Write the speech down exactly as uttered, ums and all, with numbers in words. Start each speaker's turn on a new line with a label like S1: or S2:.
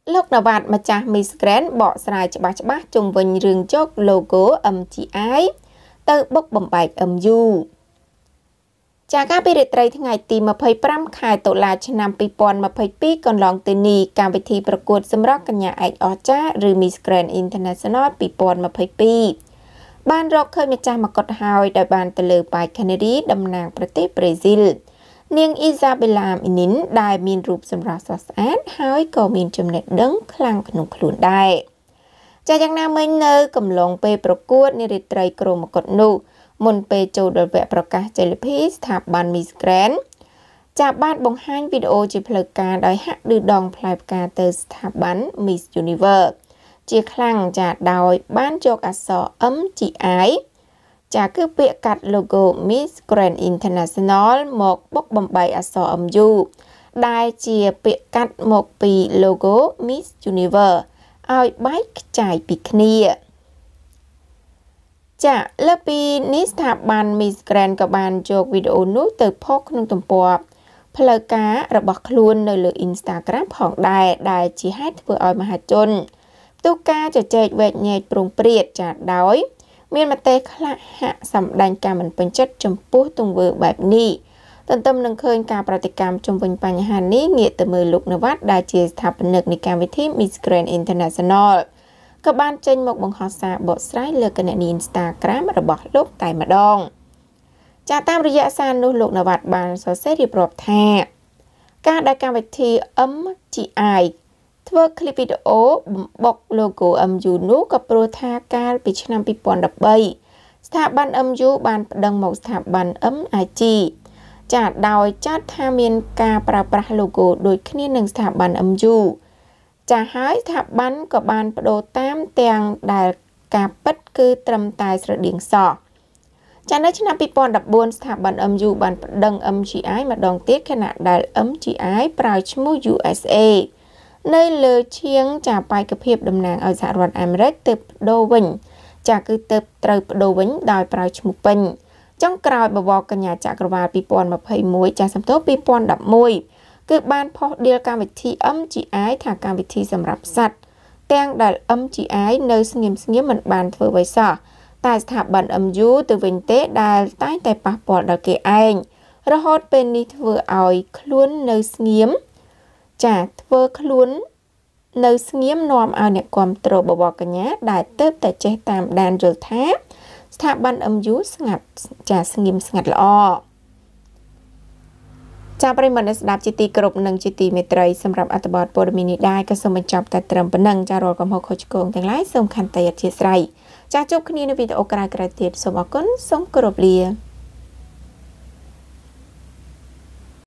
S1: លោកនវ៉ាត់ម្ចាស់ Miss Grand បកស្រាយច្បាស់ច្បាស់ជុំវិញរឿងជោគ logo เอ็ม จี ไอ ទៅបុកបំបែក เอ็ม ยู ចាការពីរាត្រីថ្ងៃទី 25 ខែតុលាឆ្នាំ 2022 កន្លងទៅនេះកម្មវិធីប្រកួតសម្រាប់កញ្ញាឯកអស្ចារ្យឬ Miss Grand International 2022 បានរកឃើញម្ចាស់មកុដហើយដោយបានទៅលើប៉ែក Kennedy តំណាងប្រទេសប្រេស៊ីលនាង Isabella Minin ដែលមានរូបសម្រស់ស្រស់ស្អាតហើយក៏មានចំណេះដឹងខ្លាំងក្នុងខ្លួនដែរចាយ៉ាងណាមិញនៅកំឡុងពេលប្រកួតនារាត្រីក្រុមមកុដនោះមុនពេលចូលដល់វគ្គប្រកាសជ័យលាភីស្ថាប័ន Miss Grand ចាបានបង្ហាញវីដេអូជាផ្លូវការដោយហាក់ឌឺដងផ្លែផ្កាទៅស្ថាប័ន Miss Universe ជាខ្លាំងចាដោយបានយកអក្សរ เอ็ม จี ไอ ចាគឺពាក្យកាត់ logo Miss Grand International មកបុកបំបែកអក្សរ เอ็ม ยู ដែលជាពាក្យកាត់មកពី logo Miss Universe ឲ្យបែកខ្ចាយពីគ្នាចាលើពីនេះស្ថាប័ន Miss Grand ក៏បានយកវីដេអូនោះទៅផុសក្នុងទំព័រផ្លូវការរបស់ខ្លួននៅលើ Instagram ផងដែរដែលជាហេតុធ្វើឲ្យមហាជនផ្ទុះការជជែកវែកញែកប្រងព្រាតចាដោយមានមតិខ្លះហាក់សម្ដែងការមិនពេញចិត្តចំពោះទង្វើបែបនេះទន្ទឹមនឹងឃើញការប្រតិកម្មជុំវិញបញ្ហានេះងាកទៅមើលលោកនវ៉ាត់ដែលជាស្ថាបនិកនៃកម្មវិធី Miss Grand International ក៏បានចេញមកបង្ហោះសារបកស្រាយលើគណនី Instagram របស់លោកតែម្ដងចាតាមរយៈសារនោះលោកនវ៉ាត់បានសរសេររៀបរាប់ថាការដែលកម្មវិធី เอ็ม จี ไอ ធ្វើคลิปវីដេអូបំបុក logo เอ็ม ยู នោះក៏ព្រោះថាកាលពីឆ្នាំ 2013 ស្ថាប័ន เอ็ม ยู បានប្តឹងមកស្ថាប័ន เอ็ม ไอ จี ចាដោយចាត់ថាមានការប្រើប្រាស់ logo ដូចគ្នានឹងស្ថាប័ន เอ็ม ยู ចាហើយស្ថាប័នក៏បានបដូរតាមទាំងដែលការពិតគឺត្រឹមតែស្រដៀងសោះចានៅឆ្នាំ 2014 ស្ថាប័ន เอ็ม ยู បានប្តឹង เอ็ม จี ไอ ម្ដងទៀតខណៈដែល เอ็ม จี ไอ ប្រើឈ្មោះ ยู เอส เอ នៅលើឈៀងចាបេក្ខភាពតំណាងឲ្យសហរដ្ឋអាមេរិកទៅបដូរវិញចាគឺទៅត្រូវបដូរវិញដោយប្រើឈ្មោះពេញចុងក្រោយបវរកញ្ញាចក្រវាល 2021 ចាសំទោស 2011 គឺបានផុសដៀលកម្មវិធី เอ็ม จี ไอ ថាកម្មវិធីសម្រាប់សត្វទាំងដែល เอ็ม จี ไอ នៅស្ងៀមស្ងៀមមិនបានធ្វើអ្វីសោះតែស្ថាប័ន เอ็ม ยู ទៅវិញទេដែលតែងតែប៉ះពាល់ដល់គេឯងរហូតពេលនេះធ្វើឲ្យខ្លួននៅស្ងៀមចាធ្វើខ្លួននៅស្ងៀមនាំឲ្យអ្នកគាំទ្របវរកញ្ញាដែលទៅតែចេះតាមដានយល់ថាស្ថាប័ន เอ็ม ยู ស្ងាត់ចាស្ងៀមស្ងាត់ល្អចាប្រិយមិត្តស្ដាប់ជាទីគោរពនិងជាទីមេត្រីសម្រាប់អត្ថបទព័ត៌មាននេះដែរក៏សូមបញ្ចប់តែត្រឹមប៉ុណ្ណឹងចារាល់កំហុសខុសឆ្គងទាំងឡាយសូមខន្តីអធិស្ឋានចាជួបគ្នានៅវីដេអូក្រោយៗទៀតសូមអរគុណសូមគោរពលា